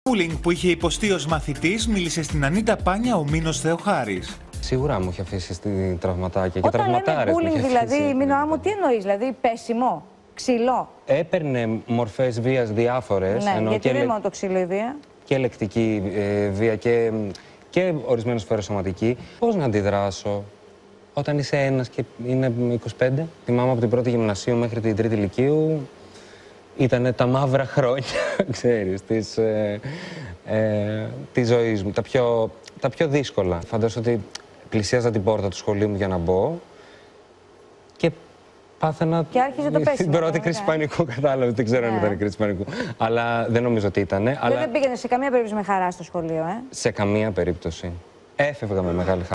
Bullying που είχε υποστεί ως μαθητής, μίλησε στην Ανίτα Πάνια ο Μίνος Θεοχάρης. Σίγουρα μου είχε αφήσει στην τραυματάκια και Όταν τραυματάρες. λέμε bullying, δηλαδή, Μίνωά μου, τι εννοείς, δηλαδή πέσιμο, ξυλό? Έπαιρνε μορφές βίας διάφορες. Ναι, γιατί δεν είναι μόνο το ξύλο η βία. Και λεκτική βία και ορισμένες φορές σωματική. Πώς να αντιδράσω όταν είσαι ένας και είναι 25. Θυμάμαι από την πρώτη γυμνασίου μέχρι την τρίτη λυκείου. Ήτανε τα μαύρα χρόνια, ξέρεις, της ζωής μου. Τα πιο δύσκολα. Φαντάζομαι ότι πλησίαζα την πόρτα του σχολείου μου για να μπω και πάθαινα την πρώτη κρίση πανικού, κατάλαβε. Δεν ξέρω αν ήταν η κρίση πανικού, αλλά δεν νομίζω ότι ήταν. Δεν πήγαινε σε καμία περίπτωση με χαρά στο σχολείο, Σε καμία περίπτωση. Έφευγα με μεγάλη χαρά.